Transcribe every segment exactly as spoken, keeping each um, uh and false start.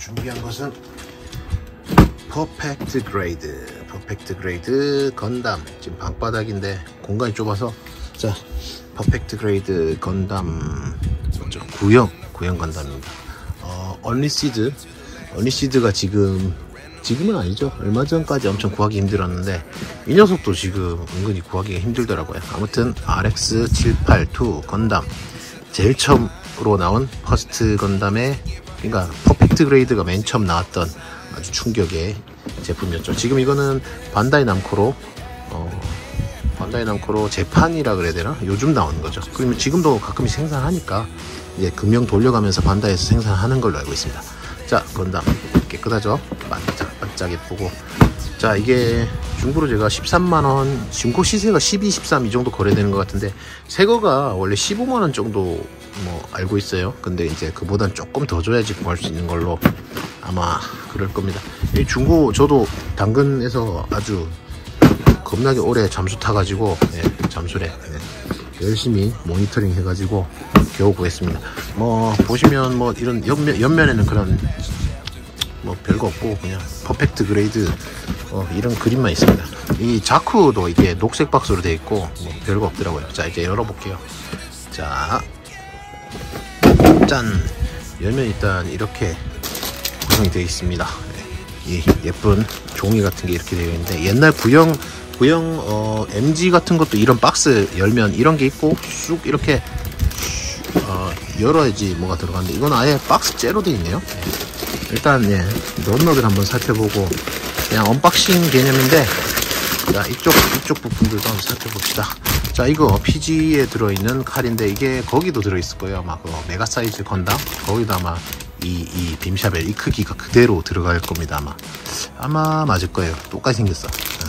준비한 것은 퍼펙트 그레이드 퍼펙트 그레이드 건담. 지금 방바닥인데 공간이 좁아서, 자, 퍼펙트 그레이드 건담 구형 구형 건담입니다. 어, 언리시드 언리시드가 지금 지금은 아니죠. 얼마 전까지 엄청 구하기 힘들었는데 이 녀석도 지금 은근히 구하기가 힘들더라고요. 아무튼 알엑스 칠팔이 건담, 제일 처음으로 나온 퍼스트 건담의, 그러니까 퍼펙트 그레이드가 맨 처음 나왔던 아주 충격의 제품이었죠. 지금 이거는 반다이 남코로 어, 반다이 남코로 재판이라 그래야 되나? 요즘 나오는 거죠. 그러면 지금도 가끔 생산하니까 이제 금형 돌려가면서 반다이에서 생산하는 걸로 알고 있습니다. 자, 건담 깨끗하죠? 반짝반짝 예쁘고. 자, 이게 중고로 제가 십삼만 원, 중고 시세가 십이, 십삼 이 정도 거래되는 것 같은데 새거가 원래 십오만 원 정도 뭐 알고 있어요. 근데 이제 그보단 조금 더 줘야지 구할 수 있는 걸로 아마 그럴 겁니다. 이 중고, 저도 당근에서 아주 겁나게 오래 잠수 타가지고, 네, 잠수래, 네, 열심히 모니터링 해가지고 겨우 구했습니다. 뭐 보시면 뭐 이런 옆면, 옆면에는 그런 뭐 별거 없고 그냥 퍼펙트 그레이드 어, 이런 그림만 있습니다. 이 자쿠도 이게 녹색 박스로 되어 있고 뭐 별거 없더라고요. 자, 이제 열어볼게요. 자, 짠! 열면 일단 이렇게 구성이 되어 있습니다. 이 예쁜 종이 같은 게 이렇게 되어 있는데, 옛날 구형 구형 어, 엠지 같은 것도 이런 박스 열면 이런 게 있고 쑥 이렇게 어, 열어야지 뭐가 들어가는데 이건 아예 박스 째로 되어 있네요. 일단 예, 넛넛을 한번 살펴보고 그냥 언박싱 개념인데, 자, 이쪽 이쪽 부분들도 한번 살펴봅시다. 자, 이거 피지에 들어있는 칼인데 이게 거기도 들어있을 거예요. 아마 그 메가 사이즈 건담 거기도 아마 이, 이 빔샤벨 이 크기가 그대로 들어갈 겁니다. 아마 아마 맞을 거예요. 똑같이 생겼어.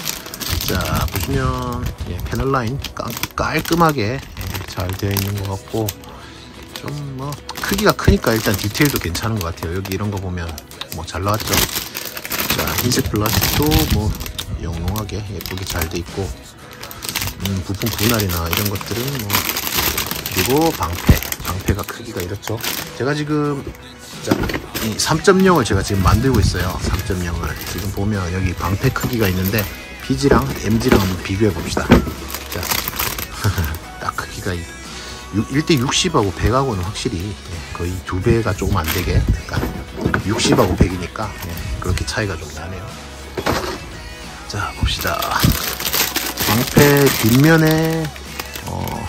자, 보시면 예, 패널 라인 깔끔하게 예, 잘 되어 있는 것 같고, 좀 뭐 크기가 크니까 일단 디테일도 괜찮은 것 같아요. 여기 이런 거 보면 뭐 잘 나왔죠. 자, 흰색 플라스틱도 뭐 영롱하게 예쁘게 잘 돼 있고, 음, 부품 분할이나 이런 것들은 뭐, 그리고 방패 방패가 크기가 이렇죠. 제가 지금 자, 이 삼 점 영을 제가 지금 만들고 있어요. 삼 점 영을 지금 보면 여기 방패 크기가 있는데 피지랑 엠지랑 한번 비교해 봅시다. 자, 딱 크기가 일 대 육십하고 백하고는 확실히 거의 두 배가 조금 안 되게, 그러니까 육십하고 백이니까 그렇게 차이가 좀 나네요. 자, 봅시다. 방패 뒷면에 어,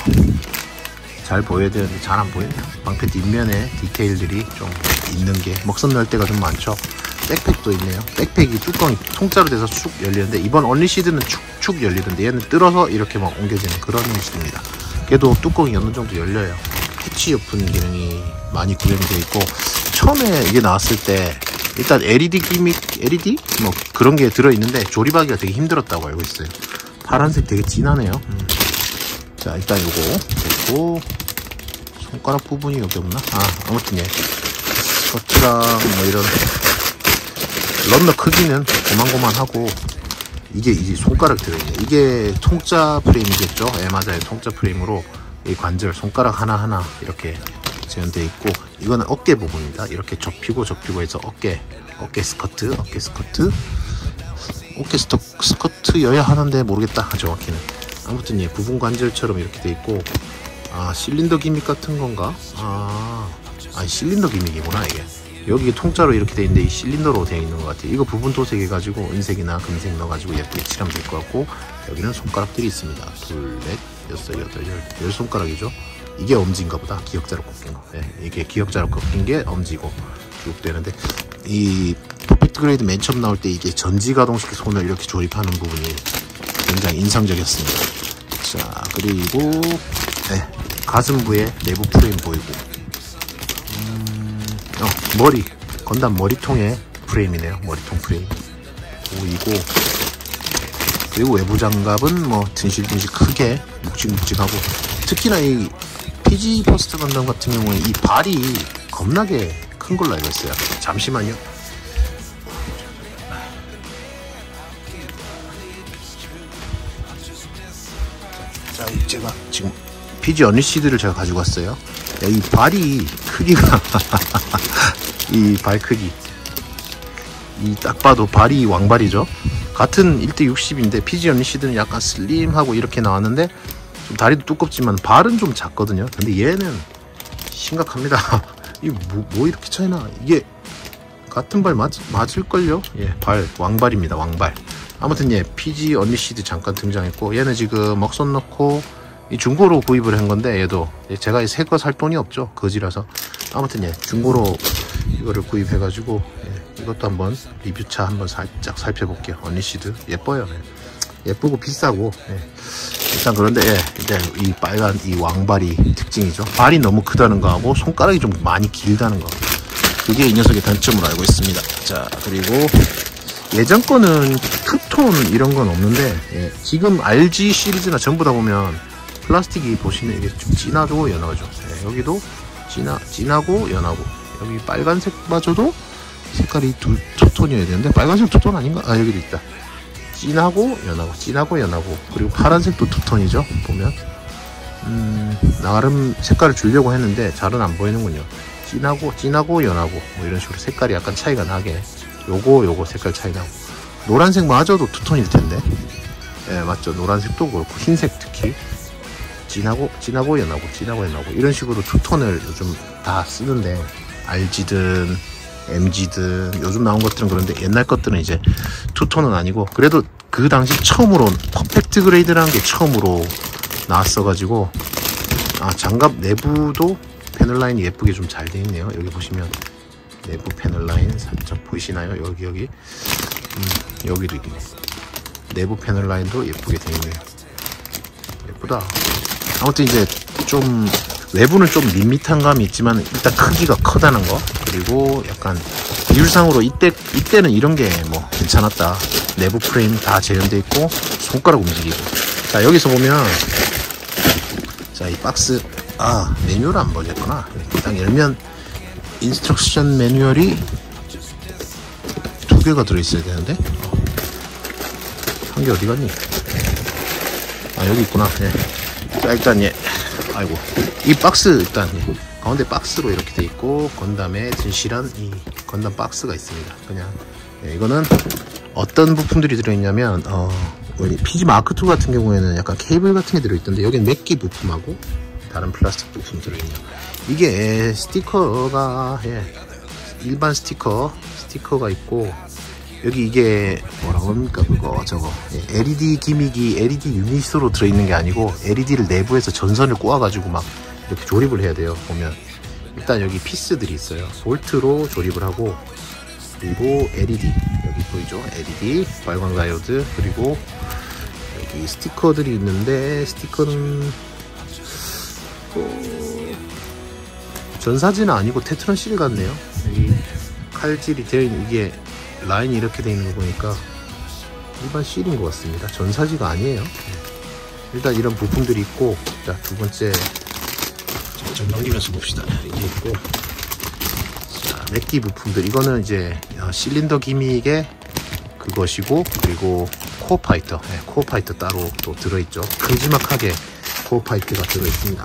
잘 보여야 되는데 잘 안 보이네요. 방패 뒷면에 디테일들이 좀 있는 게, 먹선 넣을 때가 좀 많죠. 백팩도 있네요. 백팩이 뚜껑이 통짜로 돼서 쭉 열리는데, 이번 언리시드는 축축 열리던데 얘는 뜰어서 이렇게 막 옮겨지는 그런 형식입니다. 걔도 뚜껑이 어느 정도 열려요. 패치 오픈 기능이 많이 구현이 되어 있고, 처음에 이게 나왔을 때 일단 엘이디 기믹, 엘이디? 뭐 그런 게 들어있는데 조립하기가 되게 힘들었다고 알고 있어요. 파란색 되게 진하네요. 음. 자, 일단 요거 됐고, 손가락 부분이 여기 없나? 아, 아무튼 예, 스커트랑 뭐 이런 런너 크기는 고만고만하고, 이게 이제 손가락 들어있네. 이게 통짜 프레임이겠죠? 예, 맞아요. 통짜 프레임으로 이 관절 손가락 하나하나 이렇게 재현되어 있고, 이거는 어깨 부분입니다. 이렇게 접히고 접히고 해서 어깨 어깨 스커트 어깨 스커트 어깨 스토, 스커트여야 하는데 모르겠다, 정확히는. 아무튼 예, 부분 관절처럼 이렇게 돼 있고, 아, 실린더 기믹 같은 건가? 아, 아니 실린더 기믹이구나 이게. 여기 통짜로 이렇게 돼 있는데 이 실린더로 되어 있는 것 같아요. 이거 부분 도색해 가지고 은색이나 금색 넣어가지고 예쁘게 칠하면 될 것 같고, 여기는 손가락들이 있습니다. 둘, 넷, 여섯, 여덟, 열, 열 손가락이죠. 이게 엄지인가 보다. 기역자로 꺾인 거. 네, 이게 기역자로 꺾인 게 엄지고 쭉 되는데, 이 퍼펙트 그레이드 맨 처음 나올 때 이게 전지 가동식 손을 이렇게 조립하는 부분이 굉장히 인상적이었습니다. 자, 그리고 네, 가슴부에 내부 프레임 보이고, 어, 머리, 건담 머리통의 프레임이네요. 머리통 프레임 보이고, 그리고 외부 장갑은 뭐 든실든실 크게 묵직묵직하고, 특히나 이 피지 퍼스트 건담 같은 경우에 이 발이 겁나게 큰 걸로 알고 있어요. 잠시만요. 자, 제가 지금 피지 언리시드를 제가 가지고 왔어요. 이 발이 크기가 이 발 크기 이 딱 봐도 발이 왕발이죠. 같은 일 대 육십인데 피지 언리시드는 약간 슬림하고 이렇게 나왔는데 좀 다리도 두껍지만 발은 좀 작거든요. 근데 얘는 심각합니다. 이 뭐, 뭐 이렇게 차이나? 이게 같은 발 맞, 맞을걸요? 예, 발 왕발입니다. 왕발. 아무튼 예, 피지 언리시드 잠깐 등장했고, 얘는 지금 먹선 넣고 이 중고로 구입을 한 건데, 얘도 제가 새 거 살 돈이 없죠, 거지라서. 아무튼 예, 중고로 이거를 구입해가지고 예, 이것도 한번 리뷰차 한번 살짝 살펴볼게요. 언리시드 예뻐요. 예. 예쁘고 비싸고 예. 일단 그런데 예, 이제 이 빨간 이 왕발이 특징이죠. 발이 너무 크다는 거하고 손가락이 좀 많이 길다는 거, 그게 이 녀석의 단점으로 알고 있습니다. 자, 그리고 예전 거는 투톤 이런 건 없는데 예, 지금 알지 시리즈나 전부 다 보면 플라스틱이 보시면 이게 좀 진하고 연하죠. 예, 여기도 진하, 진하고 연하고, 여기 빨간색마저도 색깔이 두, 투톤이어야 되는데 빨간색 투톤 아닌가? 아, 여기도 있다. 진하고 연하고, 진하고 연하고, 그리고 파란색도 투톤이죠. 보면 음, 나름 색깔을 주려고 했는데 잘은 안 보이는군요. 진하고 진하고 연하고 뭐 이런 식으로 색깔이 약간 차이가 나게, 요거 요거 색깔 차이 나고, 노란색마저도 투톤일 텐데 예, 맞죠. 노란색도 그렇고 흰색 특히 진하고 진하고 연하고 진하고 연하고 이런 식으로 투톤을 요즘 다 쓰는데, 알지든 엠지든 요즘 나온 것들은 그런데 옛날 것들은 이제 투톤은 아니고, 그래도 그 당시 처음으로 퍼펙트 그레이드라는 게 처음으로 나왔어 가지고, 아, 장갑 내부도 패널 라인이 예쁘게 좀 잘 돼 있네요. 여기 보시면 내부 패널 라인 살짝 보이시나요? 여기 여기 음, 여기도 있네. 내부 패널 라인도 예쁘게 돼 있네요. 예쁘다. 아무튼 이제 좀 외부는 좀 밋밋한 감이 있지만 일단 크기가 크다는 거, 그리고 약간 비율상으로 이때 이때는 이런 게 뭐 괜찮았다. 내부 프레임 다 재현돼 있고 손가락 움직이고. 자, 여기서 보면 자, 이 박스, 아, 매뉴얼 안 보냈구나. 딱 열면 인스트럭션 매뉴얼이 두 개가 들어있어야 되는데 한 개 어디 갔니? 아, 여기 있구나. 예. 자, 일단 예, 아이고, 이 박스 일단 예, 가운데 박스로 이렇게 돼 있고, 건담에 진실한 이 건담 박스가 있습니다. 그냥 예, 이거는 어떤 부품들이 들어있냐면 어, 피지 마크 투 같은 경우에는 약간 케이블 같은 게 들어있던데, 여기는 맥기 부품하고 다른 플라스틱 부품 들어있네요. 이게 스티커가 예, 일반 스티커 스티커가 있고, 여기 이게 뭐라고 합니까 그거 저거 예, 엘이디 기믹이 엘이디 유닛으로 들어있는 게 아니고 엘이디를 내부에서 전선을 꼬아가지고 막 이렇게 조립을 해야 돼요. 보면 일단 여기 피스들이 있어요. 볼트로 조립을 하고, 그리고 엘이디 여기 보이죠? 엘이디 발광 다이오드, 그리고 여기 스티커들이 있는데 스티커는 어... 전사지는 아니고 테트론 실 같네요. 여기 칼질이 되어 있는, 이게 라인이 이렇게 되어 있는 거 보니까 일반 실인 것 같습니다. 전사지가 아니에요. 일단 이런 부품들이 있고, 자, 두 번째 좀 넘기면서 봅시다. 이게 있고, 자, 맥기 부품들, 이거는 이제 실린더 기믹의 그것이고, 그리고 코어 파이터, 네, 코어 파이터 따로 또 들어있죠. 큼지막하게 코어 파이터가 들어있습니다.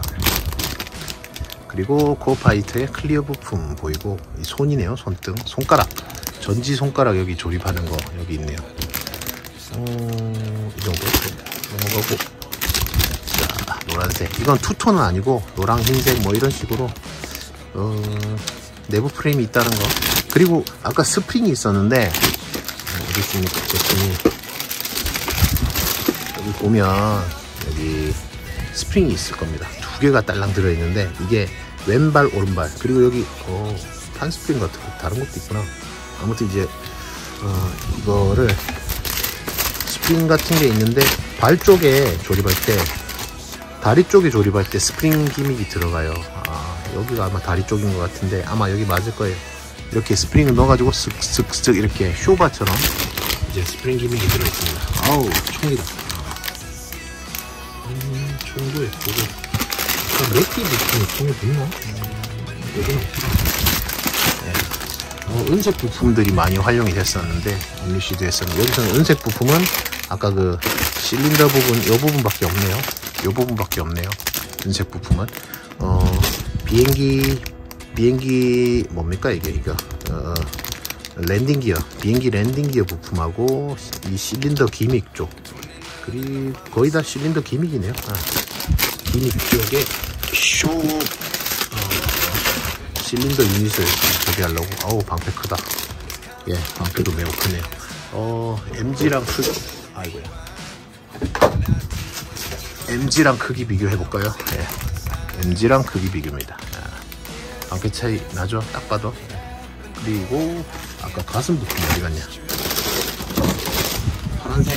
그리고 코어 파이터의 클리어 부품 보이고, 이 손이네요. 손등, 손가락, 전지 손가락 여기 조립하는 거 여기 있네요. 어, 이 정도 넘어가고, 자, 노란색, 이건 투톤은 아니고 노랑, 흰색 뭐 이런 식으로 어, 내부 프레임이 있다는 거. 그리고 아까 스프링이 있었는데 어디 있습니까? 스프링이 여기 보면 여기 스프링이 있을 겁니다. 두 개가 딸랑 들어있는데, 이게 왼발 오른발, 그리고 여기 어, 판 스프링 같은 거 다른 것도 있구나. 아무튼 이제 어, 이거를 스프링 같은 게 있는데, 발 쪽에 조립할 때, 다리 쪽에 조립할 때 스프링 기믹이 들어가요. 아, 여기가 아마 다리 쪽인 것 같은데 아마 여기 맞을 거예요. 이렇게 스프링을 넣어가지고 쓱쓱쓱 이렇게 쇼바처럼 이제 스프링 기믹이 들어있습니다. 아우, 총이다. 음, 총도 예쁘고. 맥기 부품이 총이 붙나? 여기는 네. 어, 은색 부품들이 많이 활용이 됐었는데, 언리시드에서는. 여기서는 은색 부품은 아까 그 실린더 부분, 이 부분밖에 없네요. 이 부분밖에 없네요. 은색 부품은 어, 비행기 비행기 뭡니까 이게 이거 어, 랜딩 기어, 비행기 랜딩 기어 부품하고 이 실린더 기믹 쪽, 그리고 거의 다 실린더 기믹이네요. 아, 기믹 쪽에 쇼 어, 실린더 유닛을 조리하려고. 어우, 방패 크다. 예, 방패도 매우 크네요. 어, 엠지랑 크기, 아이고야. 엠지랑 크기 비교해볼까요? 예, 엠지랑 크기 비교입니다. 아, 방패 차이 나죠? 딱 봐도. 그리고 아까 가슴 부품 어디 갔냐? 파란색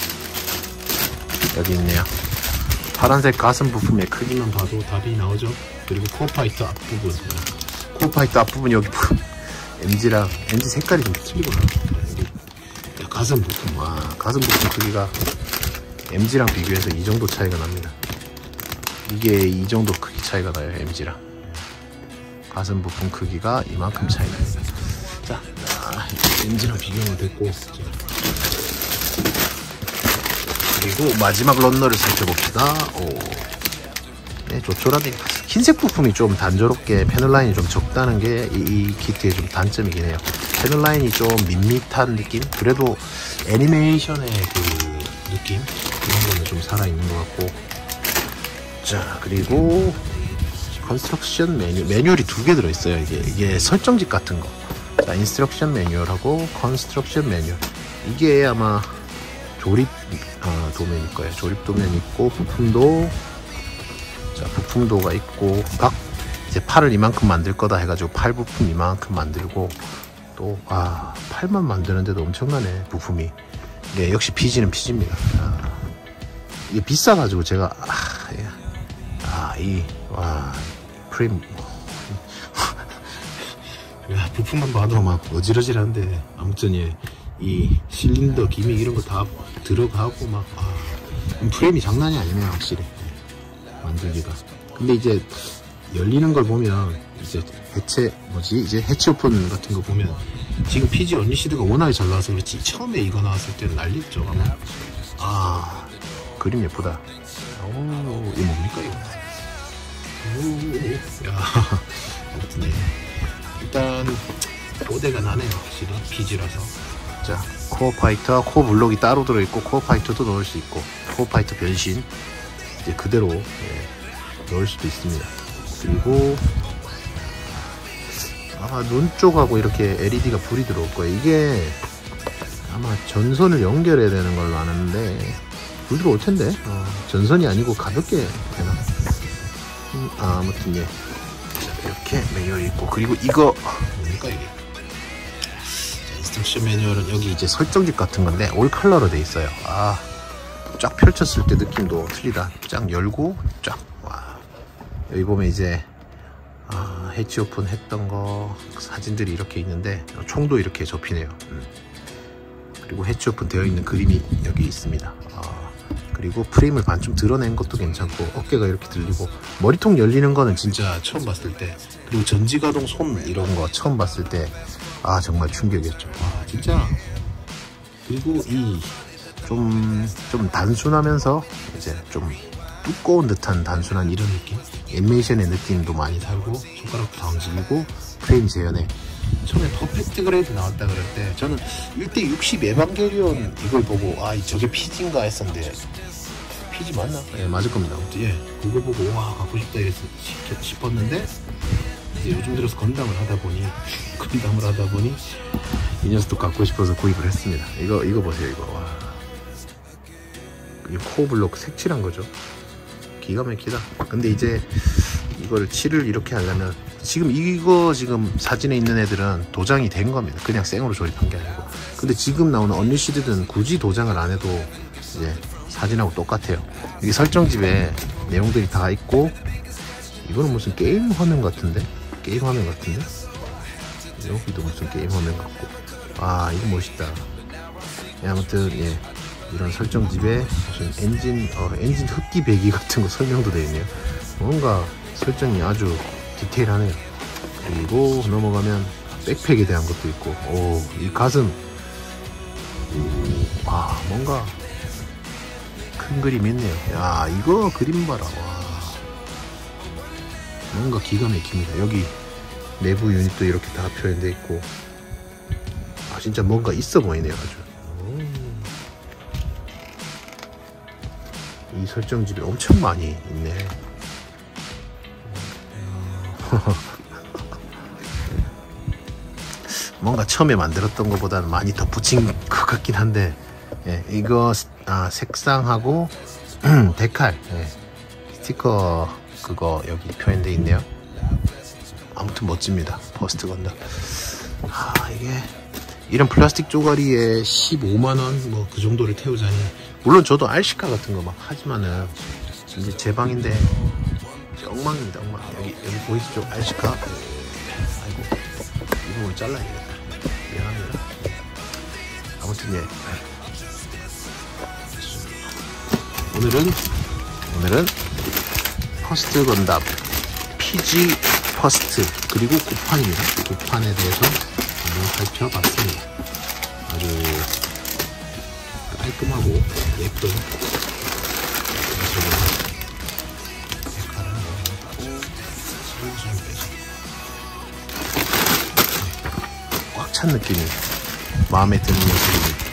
여기 있네요. 파란색 가슴 부품의 크기만 봐도 답이 나오죠. 그리고 코어 파이터 앞부분, 코어 파이터 앞부분 여기 엠지랑 엠지 색깔이 좀 틀리구나. 가슴 부품, 와, 가슴 부품 크기가 엠지랑 비교해서 이 정도 차이가 납니다. 이게 이 정도 크기 차이가 나요. 엠지랑 가슴 부품 크기가 이만큼 차이 납니다. 자, 아, 엠지랑 비교는 됐고, 그리고 마지막 런너를 살펴봅시다. 오, 네, 조촐하네. 흰색 부품이 좀 단조롭게 패널 라인이 좀 적다는 게 이 이 키트의 좀 단점이긴 해요. 패널 라인이 좀 밋밋한 느낌? 그래도 애니메이션의 그 느낌? 이런 거는 좀 살아있는 것 같고. 자, 그리고 컨스트럭션 매뉴얼, 매뉴얼이 두 개 들어있어요. 이게 이게 설정집 같은 거. 자, 인스트럭션 매뉴얼하고 컨스트럭션 매뉴얼. 이게 아마 조립 어, 도면일 거예요. 조립 도면 있고, 부품도, 자, 부품도가 있고, 각 이제 팔을 이만큼 만들 거다 해가지고 팔 부품 이만큼 만들고, 또 아, 팔만 만드는데도 엄청나네 부품이. 이게 역시 피지는 피지입니다. 아, 이게 비싸가지고 제가 아, 예. 아, 이 와 프레임 야, 부품만 봐도 막 어지러지한데, 아무튼 예, 이 실린더 기믹 이런 거 다 들어가고 막 아, 프레임이 장난이 아니네요, 확실히. 만들기가. 근데 이제 열리는 걸 보면 이제 해체 뭐지 이제 해치 오픈 같은 거 보면 지금 피지 언리시드가 워낙에 잘 나와서 그렇지, 처음에 이거 나왔을 때는 난리였죠 아마. 아, 그림 예쁘다. 오, 이거 뭡니까 이거? 오, 야, 아무튼 네. 일단 보대가 나네요, 확실히 피지라서. 자, 코어 파이터와 코어 블록이 따로 들어있고, 코어 파이터도 넣을 수 있고, 코어 파이터 변신 이제 그대로 예, 넣을 수도 있습니다. 그리고 아마 눈 쪽하고 이렇게 엘이디가 불이 들어올 거예요. 이게 아마 전선을 연결해야 되는 걸로 아는데 불 들어올 텐데 어, 전선이 아니고 가볍게 되나? 음, 아, 아무튼 예, 자, 이렇게 매뉴얼이 있고, 그리고 이거 뭡니까 이게? 인스트럭션 매뉴얼은 여기 이제 설정집 같은 건데 올 컬러로 돼 있어요. 아, 쫙 펼쳤을 때 느낌도 틀리다. 쫙 열고 쫙, 와, 여기 보면 이제 아, 해치 오픈 했던 거 사진들이 이렇게 있는데 총도 이렇게 접히네요. 음. 그리고 해치 오픈 되어 있는 그림이 여기 있습니다. 아, 그리고 프레임을 반쯤 드러낸 것도 괜찮고, 어깨가 이렇게 들리고, 머리통 열리는 거는 진짜 처음 봤을 때, 그리고 전지가동 손 이런 거 처음 봤을 때 아, 정말 충격이었죠. 아, 진짜. 그리고 이 좀 좀 단순하면서 이제 좀 두꺼운 듯한 단순한 이런 느낌, 애니메이션의 느낌도 많이 살고, 손가락도 다 움직이고, 프레임 재현에 처음에 퍼펙트 그레이드 나왔다 그럴 때 저는 일 대 육십 에반게리온 이걸 보고 아, 저게 피지인가 했었는데, 피지 맞나? 예, 맞을 겁니다. 예, 그거 보고 와, 갖고 싶다 이랬, 싶었는데 이제 요즘 들어서 건담을 하다 보니 건담을 하다 보니 이 녀석도 갖고 싶어서 구입을 했습니다. 이거 이거 보세요, 이거. 와, 이 코어 블록 색칠한 거죠. 기가 막히다. 근데 이제 이걸 칠을 이렇게 하려면, 지금 이거 지금 사진에 있는 애들은 도장이 된 겁니다. 그냥 생으로 조립한 게 아니고. 근데 지금 나오는 언리시드는 굳이 도장을 안 해도 이제 사진하고 똑같아요. 이게 설정집에 내용들이 다 있고, 이거는 무슨 게임 화면 같은데? 게임 화면 같은데? 여기도 무슨 게임 화면 같고. 아, 이거 멋있다. 예, 아무튼 예, 이런 설정집에 무슨 엔진 어, 엔진 흡기 배기 같은 거 설명도 되어 있네요. 뭔가 설정이 아주 디테일하네요. 그리고 넘어가면 백팩에 대한 것도 있고, 오, 이 가슴, 오, 아, 뭔가 큰 그림 있네요. 야, 이거 그림 봐라. 와, 뭔가 기가 막힙니다. 여기 내부 유닛도 이렇게 다 표현되어 있고, 진짜 뭔가 있어 보이네요. 아주. 음. 이 설정집이 엄청 많이 있네. 뭔가 처음에 만들었던 것보다는 많이 더 붙인 것 같긴 한데, 예, 이거 아, 색상하고 데칼, 예, 스티커 그거 여기 표현되어 있네요. 아무튼 멋집니다. 퍼스트 건담. 아, 이게 이런 플라스틱 쪼가리에 십오만 원 뭐 그 정도를 태우자니, 물론 저도 알시카 같은 거 막 하지만은 이제 제 방인데 엉망입니다. 엉망. 여기 여기 보이시죠? 알시카. 아이고, 이 부분 잘라야겠다. 미안합니다. 아무튼 예. 오늘은 오늘은 퍼스트 건담 피지 퍼스트 그리고 구판입니다. 구판에 대해서 한번 살펴봤습니다. 아주 깔끔하고 예쁜 색깔을 넣어놓고 슬슬 빼서 꽉 찬 느낌이 마음에 드는 모습입니다.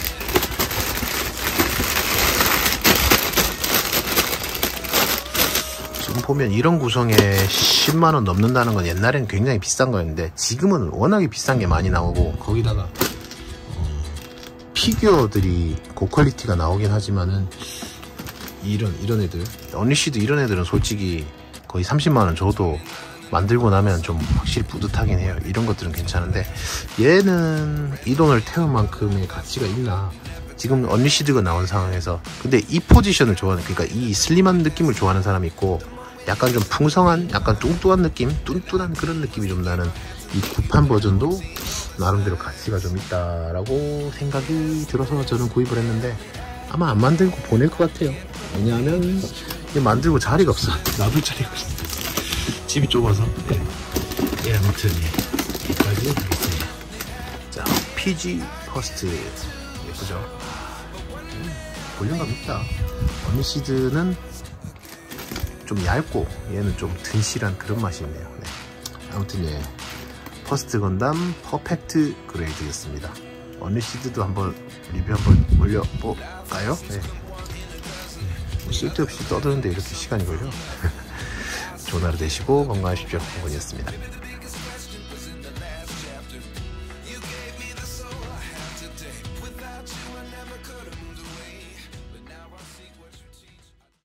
지금 보면 이런 구성에 십만 원 넘는다는 건 옛날에는 굉장히 비싼 거였는데, 지금은 워낙에 비싼 게 많이 나오고, 거기다가 어, 피규어들이 고퀄리티가 나오긴 하지만은 이런 이런 애들, 언리시드 이런 애들은 솔직히 거의 삼십만 원 줘도 만들고 나면 좀 확실히 뿌듯하긴 해요. 이런 것들은 괜찮은데, 얘는 이 돈을 태울 만큼의 가치가 있나? 지금 언리시드가 나온 상황에서. 근데 이 포지션을 좋아하는, 그러니까 이 슬림한 느낌을 좋아하는 사람이 있고, 약간 좀 풍성한, 약간 뚱뚱한 느낌, 뚠뚠한 그런 느낌이 좀 나는 이 구판 버전도 나름대로 가치가 좀 있다라고 생각이 들어서 저는 구입을 했는데, 아마 안 만들고 보낼 것 같아요. 왜냐하면 이게 만들고 자리가 없어. 놔둘 자리가 없어. 집이 좁아서. 네. 예, 아무튼 예, 여기까지 하겠습니다. 자, 피지 퍼스트 예쁘죠? 음, 볼륨감 있다. 언리시드는 좀 얇고 얘는 좀 든실한 그런 맛이 있네요. 네. 아무튼 예, 퍼스트 건담 퍼펙트 그레이드였습니다. 언리시드도 한번 리뷰 한번 올려볼까요? 네. 뭐 쓸데없이 떠드는데 이렇게 시간이 걸려. 좋은 하루 되시고 건강하십시오. 홍건이었습니다.